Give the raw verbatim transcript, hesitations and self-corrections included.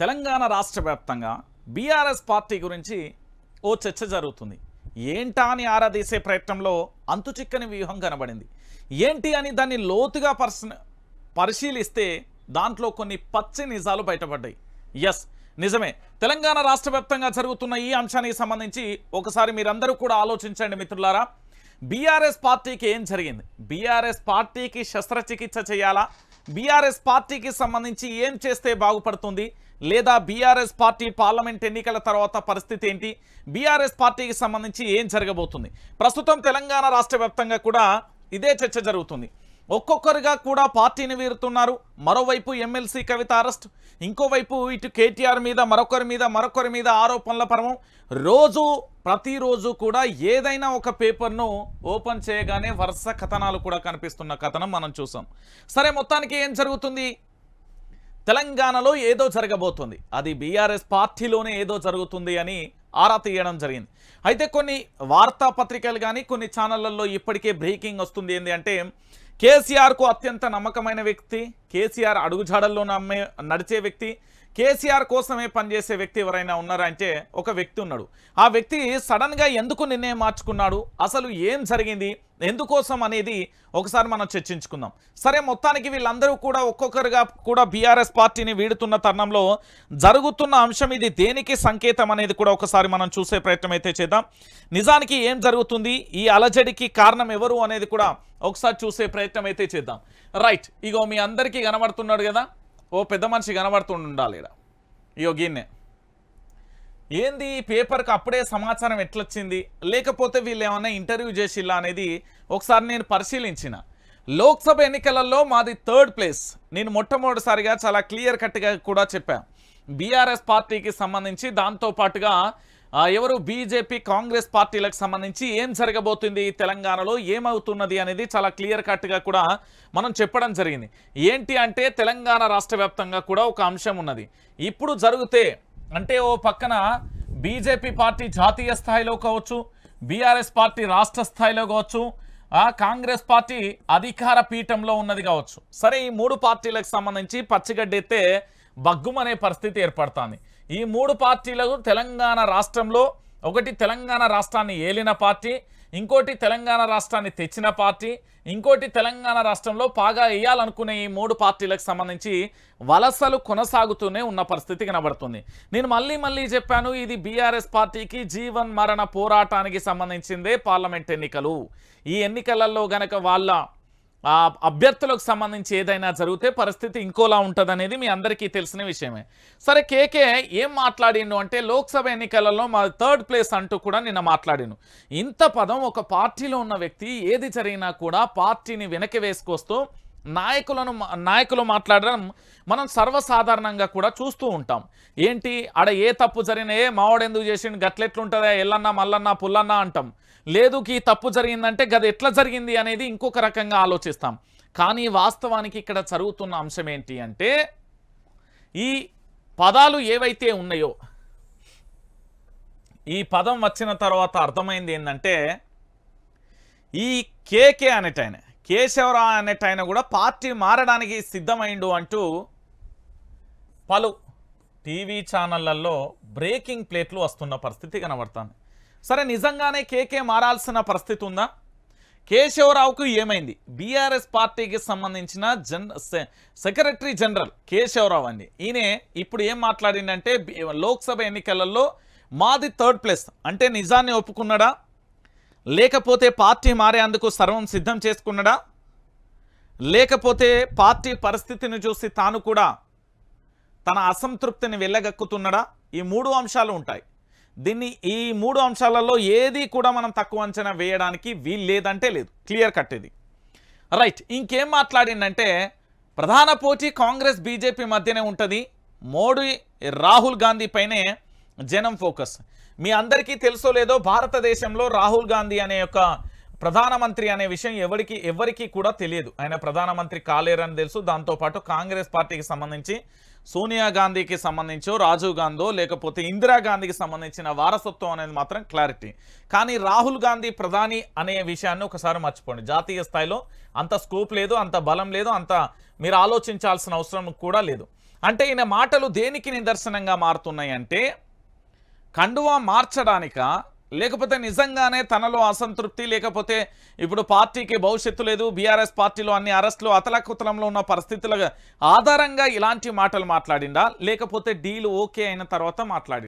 తెలంగాణ రాష్ట్ర వ్యాప్తంగా BRS party గురించి ఓ చర్చ జరుగుతుంది. ఏంటా అని ఆరాధీసే ప్రయత్నంలో అంతుచిక్కని వ్యూహం కనబడింది. ఏంటి అని దాన్ని లోతుగా పరిశీ పరిశీలిస్తే దాంట్లో కొన్ని పచ్చి నిజాలు బయటపడ్డాయి. ఎస్, నిజమే. తెలంగాణ రాష్ట్ర వ్యాప్తంగా జరుగుతున్న ఈ అంశానికి సంబంధించి ఒకసారి మీరందరూ కూడా ఆలోచించండి మిత్రులారా. బీఆర్ఎస్ పార్టీకి ఏం జరిగింది? బీఆర్ఎస్ పార్టీకి శస్త్రచికిత్స చేయాలా? బీఆర్ఎస్ పార్టీకి సంబంధించి ఏం చేస్తే బాగుపడుతుంది? లేదా బీఆర్ఎస్ పార్టీ పార్లమెంట్ ఎన్నికల తర్వాత పరిస్థితి ఏంటి? బీఆర్ఎస్ పార్టీకి సంబంధించి ఏం జరగబోతుంది? ప్రస్తుతం తెలంగాణ రాష్ట్ర వ్యాప్తంగా కూడా ఇదే చర్చ జరుగుతుంది. ఒక్కొక్కరుగా కూడా పార్టీని వీరుతున్నారు. మరోవైపు ఎమ్మెల్సీ కవిత అరెస్ట్, ఇంకోవైపు ఇటు కేటీఆర్ మీద మరొకరి మీద మరొకరి మీద ఆరోపణల పర్వం. రోజు ప్రతిరోజు కూడా ఏదైనా ఒక పేపర్ను ఓపెన్ చేయగానే వరుస కథనాలు కూడా కనిపిస్తున్న కథనం మనం చూసాం. సరే, మొత్తానికి ఏం జరుగుతుంది? తెలంగాణలో ఏదో జరగబోతుంది, అది బీఆర్ఎస్ పార్టీలోనే ఏదో జరుగుతుంది అని ఆరా తీయడం జరిగింది. అయితే కొన్ని వార్తాపత్రికలు కానీ కొన్ని ఛానళ్లలో ఇప్పటికే బ్రేకింగ్ వస్తుంది. ఏంటి అంటే, కేసీఆర్కు అత్యంత నమ్మకమైన వ్యక్తి, కేసీఆర్ అడుగుజాడల్లో నమ్మే నడిచే వ్యక్తి, కేసీఆర్ కోసమే పనిచేసే వ్యక్తి ఎవరైనా ఉన్నారంటే ఒక వ్యక్తి ఉన్నాడు. ఆ వ్యక్తి సడన్గా ఎందుకు నిర్ణయం మార్చుకున్నాడు, అసలు ఏం జరిగింది, ఎందుకోసం అనేది ఒకసారి మనం చర్చించుకుందాం. సరే, మొత్తానికి వీళ్ళందరూ కూడా ఒక్కొక్కరుగా కూడా బీఆర్ఎస్ పార్టీని వీడుతున్న తరుణంలో జరుగుతున్న అంశం ఇది దేనికి సంకేతం అనేది కూడా ఒకసారి మనం చూసే ప్రయత్నం అయితే చేద్దాం. నిజానికి ఏం జరుగుతుంది, ఈ అలజడికి కారణం ఎవరు అనేది కూడా ఒకసారి చూసే ప్రయత్నం అయితే చేద్దాం. రైట్, ఇగో మీ అందరికీ కనబడుతున్నాడు కదా, ఓ పెద్ద మనిషి కనబడుతుండాలి ఇక్కడ. ఇగో గిన్నె ఏంది, పేపర్కి అప్పుడే సమాచారం ఎట్లొచ్చింది, లేకపోతే వీళ్ళు ఏమన్నా ఇంటర్వ్యూ చేసిల్లా అనేది ఒకసారి నేను పరిశీలించిన. లోక్సభ ఎన్నికలలో మాది థర్డ్ ప్లేస్. నేను మొట్టమొదటిసారిగా చాలా క్లియర్ కట్గా కూడా చెప్పాను. బీఆర్ఎస్ పార్టీకి సంబంధించి దాంతోపాటుగా ఎవరు బీజేపీ కాంగ్రెస్ పార్టీలకు సంబంధించి ఏం జరగబోతుంది, తెలంగాణలో ఏమవుతున్నది అనేది చాలా క్లియర్ కట్గా కూడా మనం చెప్పడం జరిగింది. ఏంటి అంటే, తెలంగాణ రాష్ట్ర వ్యాప్తంగా కూడా ఒక అంశం ఉన్నది. ఇప్పుడు జరిగితే అంటే ఓ పక్కన బీజేపీ పార్టీ జాతీయ స్థాయిలో కావచ్చు, బీఆర్ఎస్ పార్టీ రాష్ట్ర స్థాయిలో కావచ్చు, కాంగ్రెస్ పార్టీ అధికార పీఠంలో ఉన్నది కావచ్చు. సరే, ఈ మూడు పార్టీలకు సంబంధించి పచ్చిగడ్డెత్తే బగ్గుమనే పరిస్థితి ఏర్పడుతుంది. ఈ మూడు పార్టీలకు తెలంగాణ రాష్ట్రంలో ఒకటి తెలంగాణ రాష్ట్రాన్ని ఏలిన పార్టీ, ఇంకోటి తెలంగాణ రాష్ట్రాన్ని తెచ్చిన పార్టీ, ఇంకోటి తెలంగాణ రాష్ట్రంలో పాగా వేయాలనుకునే ఈ మూడు పార్టీలకు సంబంధించి వలసలు కొనసాగుతూనే ఉన్న పరిస్థితి కనబడుతుంది. నేను మళ్ళీ మళ్ళీ చెప్పాను, ఇది బీఆర్ఎస్ పార్టీకి జీవన్ మరణ పోరాటానికి సంబంధించిందే పార్లమెంట్ ఎన్నికలు. ఈ ఎన్నికలలో గనక వాళ్ళ అభ్యర్థులకు సంబంధించి ఏదైనా జరిగితే పరిస్థితి ఇంకోలా ఉంటుంది అనేది మీ అందరికీ తెలిసిన విషయమే. సరే, కేకే ఏం మాట్లాడిండు అంటే, లోక్సభ ఎన్నికలలో మా థర్డ్ ప్లేస్ అంటూ కూడా నిన్న మాట్లాడిండు. ఇంత పదం ఒక పార్టీలో ఉన్న వ్యక్తి ఏది జరిగినా కూడా పార్టీని వెనక్కి వేసుకొస్తూ నాయకులను నాయకులు మాట్లాడడం మనం సర్వసాధారణంగా కూడా చూస్తూ ఉంటాం. ఏంటి ఆడ ఏ తప్పు జరిగినా, ఏ మావాడు ఎందుకు చేసిండు, గట్లెట్లుంటుందా, ఎల్లన్నా మల్లన్నా పుల్లన్నా అంటాం. లేదు, ఈ తప్పు జరిగిందంటే గది ఎట్లా జరిగింది అనేది ఇంకొక రకంగా ఆలోచిస్తాం. కానీ వాస్తవానికి ఇక్కడ జరుగుతున్న అంశం ఏంటి అంటే, ఈ పదాలు ఏవైతే ఉన్నాయో, ఈ పదం వచ్చిన తర్వాత అర్థమైంది ఏంటంటే, ఈ కేకే అనేటైన కేశవరావు అనేటైన కూడా పార్టీ మారడానికి సిద్ధమైండు అంటూ పలు టీవీ ఛానళ్లలో బ్రేకింగ్ ప్లేట్లు వస్తున్న పరిస్థితి కనబడుతుంది. సరే, నిజంగానే కేకే మారాల్సిన పరిస్థితి ఉందా? కేశవరావుకు ఏమైంది? బీఆర్ఎస్ పార్టీకి సంబంధించిన జన్ సెక్రటరీ జనరల్ కేశవరావు అండి. ఈయనే ఇప్పుడు ఏం మాట్లాడిందంటే, లోక్సభ ఎన్నికలలో మాది థర్డ్ ప్లేస్ అంటే నిజాన్ని ఒప్పుకున్నాడా, లేకపోతే పార్టీ మారేందుకు సర్వం సిద్ధం చేసుకున్నాడా, లేకపోతే పార్టీ పరిస్థితిని చూసి తాను కూడా తన అసంతృప్తిని వెళ్ళగక్కుతున్నాడా? ఈ మూడు అంశాలు ఉంటాయి. దీన్ని ఈ మూడు అంశాలలో ఏది కూడా మనం తక్కువ అంచనా వేయడానికి వీలు లేదంటే లేదు, క్లియర్ కట్ ఇది. రైట్, ఇంకేం మాట్లాడిందంటే, ప్రధాన పోటీ కాంగ్రెస్ బీజేపీ మధ్యనే ఉంటుంది, మోడీ రాహుల్ గాంధీ పైనే జనం ఫోకస్. మీ అందరికీ తెలుసో లేదో, భారతదేశంలో రాహుల్ గాంధీ అనే యొక్క ప్రధానమంత్రి అనే విషయం ఎవరికి ఎవరికి కూడా తెలియదు. ఆయన ప్రధానమంత్రి కాలేరని తెలుసు. దాంతోపాటు కాంగ్రెస్ పార్టీకి సంబంధించి సోనియా గాంధీకి సంబంధించో, రాజీవ్ గాంధీ లేకపోతే ఇందిరాగాంధీకి సంబంధించిన వారసత్వం అనేది మాత్రం క్లారిటీ. కానీ రాహుల్ గాంధీ ప్రధాని అనే విషయాన్ని ఒకసారి మర్చిపోండి. జాతీయ స్థాయిలో అంత స్కోప్ లేదు, అంత బలం లేదు, అంత మీరు ఆలోచించాల్సిన అవసరం కూడా లేదు. అంటే ఈయన మాటలు దేనికి నిదర్శనంగా మారుతున్నాయి అంటే కండువా మార్చడానిక, లేకపోతే నిజంగానే తనలో అసంతృప్తి, లేకపోతే ఇప్పుడు పార్టీకి భవిష్యత్తు లేదు, బీఆర్ఎస్ పార్టీలో అన్ని అరెస్టులు అతలకుతలంలో ఉన్న పరిస్థితుల ఆధారంగా ఇలాంటి మాటలు మాట్లాడిండా, లేకపోతే డీల్ ఓకే అయిన తర్వాత మాట్లాడి